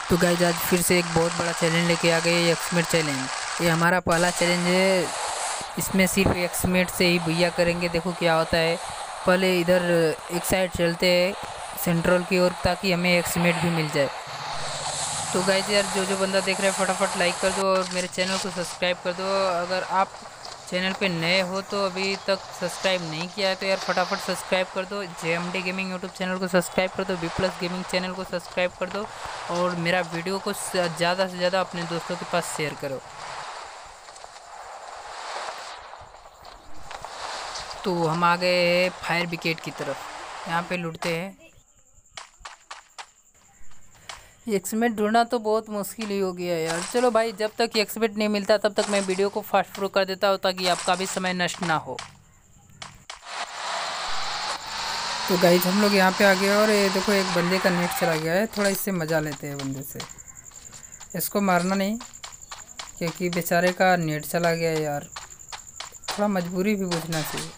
तो गाइस आज फिर से एक बहुत बड़ा चैलेंज लेके आ गए, एक्समेट चैलेंज। ये हमारा पहला चैलेंज है। इसमें सिर्फ एक्समेट से ही भैया करेंगे। देखो क्या होता है। पहले इधर एक साइड चलते हैं सेंट्रल की ओर, ताकि हमें एक्समेट भी मिल जाए। तो गाइस यार जो बंदा देख रहा है फटाफट लाइक कर दो और मेरे चैनल को सब्सक्राइब कर दो। अगर आप चैनल पे नए हो तो अभी तक सब्सक्राइब नहीं किया है तो यार फटाफट सब्सक्राइब कर दो। JMD गेमिंग यूट्यूब चैनल को सब्सक्राइब कर दो, B+ गेमिंग चैनल को सब्सक्राइब कर दो और मेरा वीडियो को ज़्यादा से ज़्यादा अपने दोस्तों के पास शेयर करो। तो हम आ गए हैं फायर ब्रिगेड की तरफ। यहाँ पे लूटते हैं। एक्समेट ढूंढना तो बहुत मुश्किल ही हो गया है यार। चलो भाई, जब तक एक्समेट नहीं मिलता तब तक मैं वीडियो को फास्ट फॉरवर्ड कर देता हूँ ताकि आपका भी समय नष्ट ना हो। तो गाइस हम लोग यहाँ पे आ गए और ये देखो एक बंदे का नेट चला गया है। थोड़ा इससे मज़ा लेते हैं बंदे से। इसको मारना नहीं क्योंकि बेचारे का नेट चला गया है यार। थोड़ा मजबूरी भी बुझना चाहिए।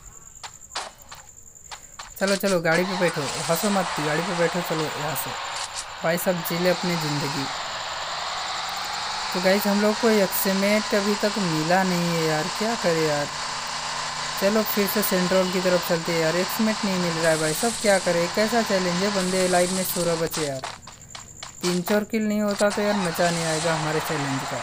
चलो चलो गाड़ी पे बैठो, हंसो मत, गाड़ी पे बैठो। चलो यहाँ से भाई सब जी ले अपनी ज़िंदगी। तो गाइस हम लोग को एक्समेट अभी तक मिला नहीं है यार, क्या करे यार। चलो फिर से सेंट्रल की तरफ चलते हैं यार। एक्समेट नहीं मिल रहा है भाई, सब क्या करे। कैसा चैलेंज है, बंदे लाइव में 16 बचे यार। 3-4 किल नहीं होता तो यार मज़ा नहीं आएगा हमारे चैलेंज का।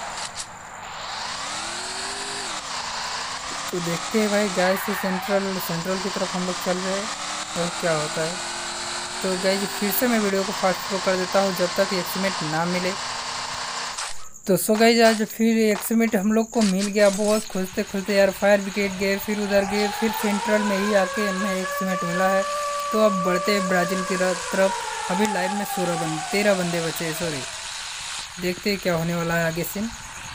तो देखते हैं भाई, गाइस से सेंट्रल की तरफ हम लोग चल रहे हैं और क्या होता है। तो गाइस फिर से मैं वीडियो को फास्ट फॉरवर्ड कर देता हूँ जब तक एक्समेट ना मिले। तो सो गाइस आज फिर एक्समेट हम लोग को मिल गया। बहुत खोजते खोजते यार फायर ब्रिगेड गए, फिर उधर गए, फिर सेंट्रल में ही आके हमें एक्समेट मिला है। तो अब बढ़ते हैं ब्राज़ील की तरफ। अभी लाइव में 13 बंदे बचे हैं, सॉरी। देखते हैं क्या होने वाला है आगे से।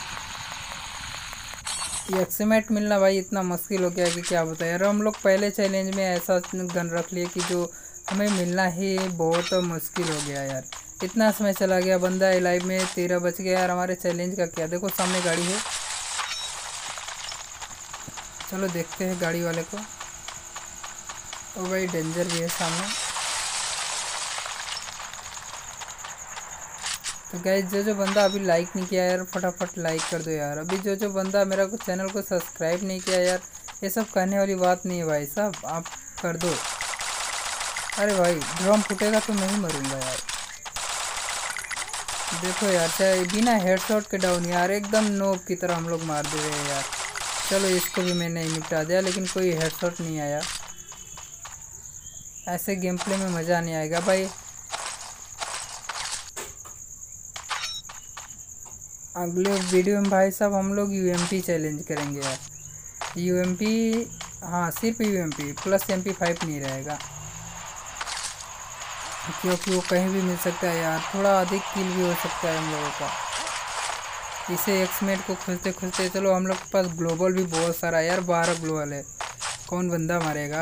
ये एक्समेट मिलना भाई इतना मुश्किल हो गया कि क्या बताएं यार। हम लोग पहले चैलेंज में ऐसा गन रख लिए कि जो हमें मिलना ही बहुत मुश्किल हो गया यार। इतना समय चला गया, बंदा लाइव में 13 बच गया यार। हमारे चैलेंज का क्या। देखो सामने गाड़ी है, चलो देखते हैं गाड़ी वाले को। ओ भाई डेंजर भी है सामने। तो गाइस जो बंदा अभी लाइक नहीं किया यार फटाफट लाइक कर दो यार। अभी जो बंदा मेरा चैनल को सब्सक्राइब नहीं किया यार, ये सब कहने वाली बात नहीं है भाई साहब, आप कर दो। अरे भाई ड्रम फूटेगा तो मैं ही मरूंगा यार। देखो यार चाहे बिना हेडशॉट के डाउन यार, एकदम नोब की तरह हम लोग मार दे रहे हैं यार। चलो इसको भी मैंने निपटा दिया, लेकिन कोई हेडशॉट नहीं आया। ऐसे गेम प्ले में मज़ा नहीं आएगा भाई। अगले वीडियो में भाई साहब हम लोग UMP चैलेंज करेंगे यार। UMP, हाँ सिर्फ UMP प्लस MP5 नहीं रहेगा, क्योंकि वो कहीं भी मिल सकता है यार। थोड़ा अधिक किल भी हो सकता है हम लोगों का। इसे एक्समेट को खोजते खोजते चलो हम लोग के पास ग्लोबल भी बहुत सारा है यार। 12 ग्लोबल है, कौन बंदा मारेगा।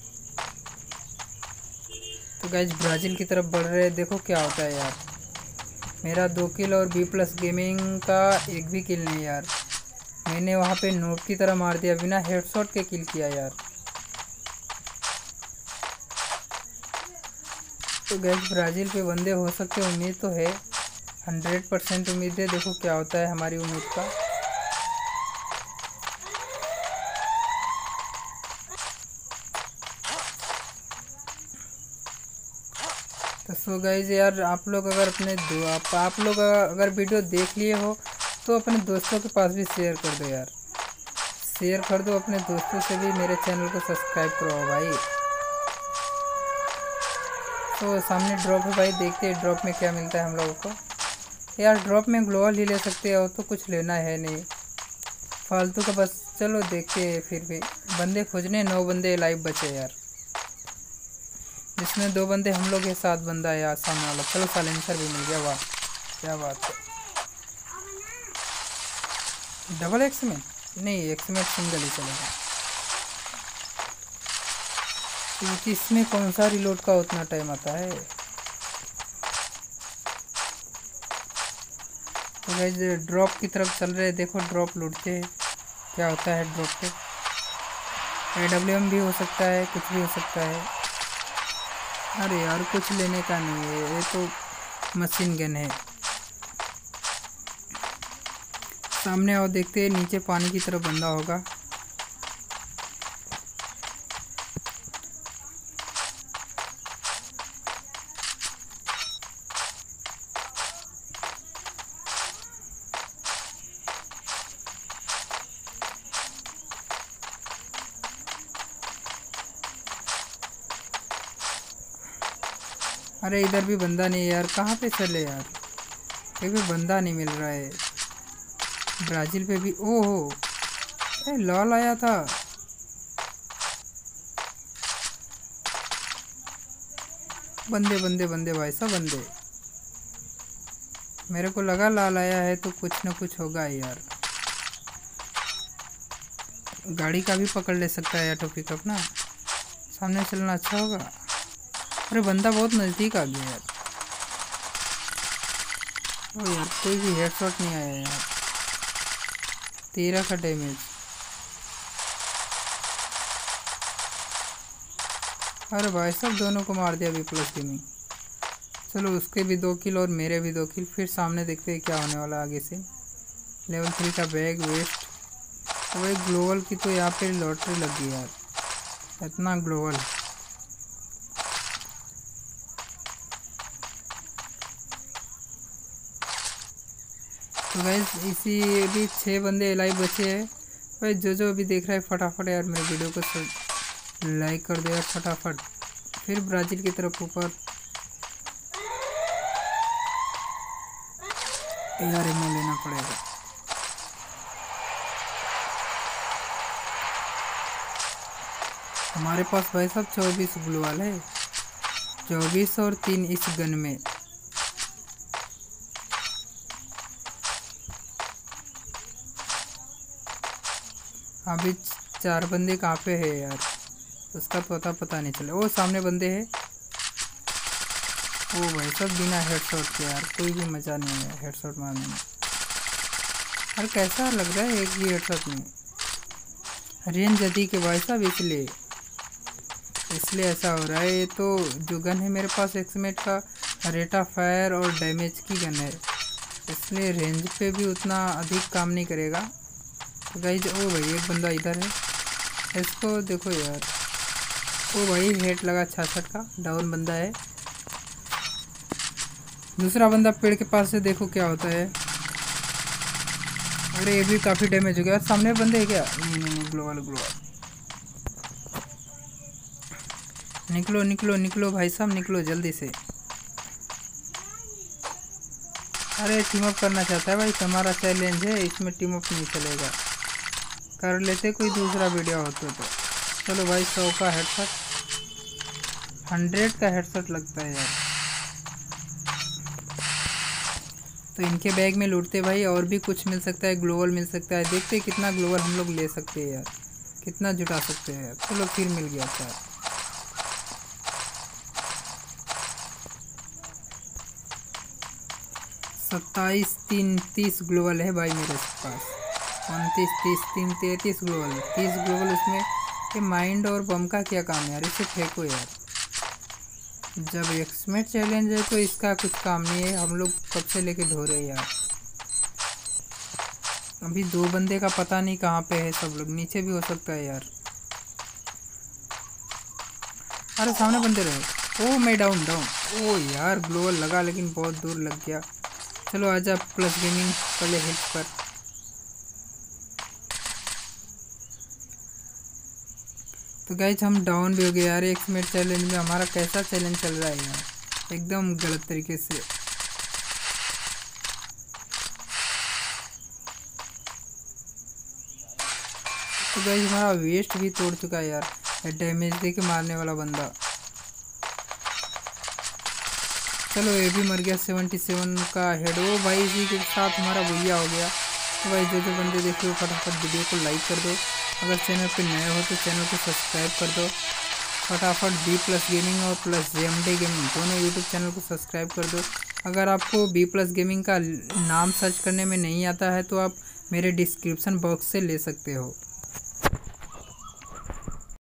तो गाइस ब्राज़ील की तरफ बढ़ रहे हैं, देखो क्या होता है यार। मेरा 2 किल और B+ गेमिंग का एक भी किल नहीं यार। मैंने वहाँ पे नोब की तरह मार दिया, बिना हेडशॉट के किल किया यार। तो गाइस ब्राज़ील पे बंदे हो सकते हैं, उम्मीद तो है, 100% उम्मीद है। देखो क्या होता है हमारी उम्मीद का। तो सो गाइस यार आप लोग अगर आप लोग अगर वीडियो देख लिए हो तो अपने दोस्तों के पास भी शेयर कर दो यार। शेयर कर दो अपने दोस्तों से भी, मेरे चैनल को सब्सक्राइब करो भाई। तो सामने ड्रॉप है भाई, देखते हैं ड्रॉप में क्या मिलता है हम लोगों को। यार ड्रॉप में ग्लोबल ही ले सकते हो, तो कुछ लेना है नहीं फालतू का बस। चलो देखते हैं। फिर भी बंदे खोजने 9 बंदे लाइव बचे यार, जिसमें 2 बंदे हम लोग है, 7 बंदा है यार सामने वाला। चलो साइलेंसर भी मिल गया, वाह क्या बात है। डबल एक्समेट नहीं, एक्समेट सिंगल ही चलेगा, क्योंकि इसमें कौन सा रिलोड का उतना टाइम आता है। तो गाइस ड्रॉप की तरफ चल रहे हैं, देखो ड्रॉप लूटते हैं क्या होता है ड्रॉप पे। AWM भी हो सकता है, कुछ भी हो सकता है। अरे यार कुछ लेने का नहीं है, ये तो मशीन गन है। सामने आओ, देखते हैं नीचे पानी की तरफ बंदा होगा। अरे इधर भी बंदा नहीं यार, कहाँ पे चले यार, कहीं भी बंदा नहीं मिल रहा है। ब्राज़ील पे भी ओहो लॉल आया था। बंदे बंदे बंदे भाई सब बंदे, मेरे को लगा लाल आया है तो कुछ ना कुछ होगा यार। गाड़ी का भी पकड़ ले सकता है ऑटो पिकअप ना, सामने चलना अच्छा होगा। अरे बंदा बहुत नज़दीक आ गया यार। ओ यार कोई भी हेडशॉट नहीं आया यार। 13 का डैमेज। अरे भाई सब दोनों को मार दिया बी प्लस गेमिंग। चलो उसके भी 2 किल और मेरे भी 2 किल। फिर सामने देखते हैं क्या होने वाला आगे से। लेवल 3 का बैग वेस्ट। वही ग्लोबल की तो यहाँ पे लॉटरी लग गई यार, इतना ग्लोबल। तो गाइस इसी भी 6 बंदे लाइव बचे हैं। भाई जो अभी देख रहा है फटाफट यार मेरे वीडियो को लाइक कर दो यार फटाफट। फिर ब्राज़ील की तरफ ऊपर यार एमओ लेना पड़ेगा। हमारे पास भाई साहब 24 ग्लोबल है, 24 और 3 इस गन में। अभी 4 बंदे कहाँ पे है यार, उसका पता नहीं चला। वो सामने बंदे हैं। ओ भाई सब बिना हेडशॉट के यार, कोई भी मज़ा नहीं है हेडशॉट मारने में। अरे कैसा लग रहा है एक भी हेडशॉट में। रेंज अधिक है भाई साहब, इसलिए ऐसा हो रहा है। ये तो जो गन है मेरे पास एक्समेट का रेट ऑफ फायर और डैमेज की गन है, इसलिए रेंज पे भी उतना अधिक काम नहीं करेगा। तो गाइस ओ भाई एक बंदा इधर है, इसको देखो यार। ओ भाई हेड लगा 66 का, डाउन बंदा है। दूसरा बंदा पेड़ के पास से देखो क्या होता है। अरे ये भी काफ़ी डैमेज हो गया। सामने बंदे है क्या? नहीं ग्लोबल। निकलो भाई साहब निकलो जल्दी से। अरे टीम अप करना चाहता है भाई, हमारा चैलेंज है, इसमें टीम अप नहीं चलेगा। कर लेते कोई दूसरा वीडियो होता तो। चलो भाई 100 का हेडशॉट, 100 का हेडशॉट लगता है यार। तो इनके बैग में लूटते भाई, और भी कुछ मिल सकता है, ग्लोबल मिल सकता है। देखते कितना ग्लोबल हम लोग ले सकते हैं यार, कितना जुटा सकते हैं यार। चलो फिर मिल गया यार। सत्ताईस 30 ग्लोबल है भाई मेरे पास। 29 30 3 33 ग्लोबल, 30 ग्लोबल। उसमें ये माइंड और बम का क्या काम है यार, इसे फेंको यार। जब एक्समेट चैलेंज है तो इसका कुछ काम नहीं है, हम लोग कब से लेके ढो रहे यार। अभी 2 बंदे का पता नहीं कहाँ पे है, सब लोग नीचे भी हो सकता है यार। अरे सामने बंदे रहे। ओ मैं डाउन। ओ यार ग्लोबल लगा लेकिन बहुत दूर लग गया। चलो आजा प्लस गेमिंग पहले हिट पर। तो गाइस हम डाउन भी हो गए यार। एक्समेट चैलेंज में हमारा कैसा चैलेंज चल रहा है यार, एकदम गलत तरीके से। तो गाइस हमारा वेस्ट भी तोड़ चुका है यार, डैमेज दे के मारने वाला बंदा। चलो ये भी मर गया। 77 का हेड। ओ भाई इसी के साथ हमारा भैया हो गया। तो भाई जो बंदे देखे हो फटाफट वीडियो को लाइक कर दो। अगर चैनल पे नए हो तो चैनल को सब्सक्राइब कर दो फटाफट। B+ गेमिंग और +JMD गेमिंग दोनों यूट्यूब चैनल को सब्सक्राइब कर दो। अगर आपको B+ गेमिंग का नाम सर्च करने में नहीं आता है तो आप मेरे डिस्क्रिप्शन बॉक्स से ले सकते हो।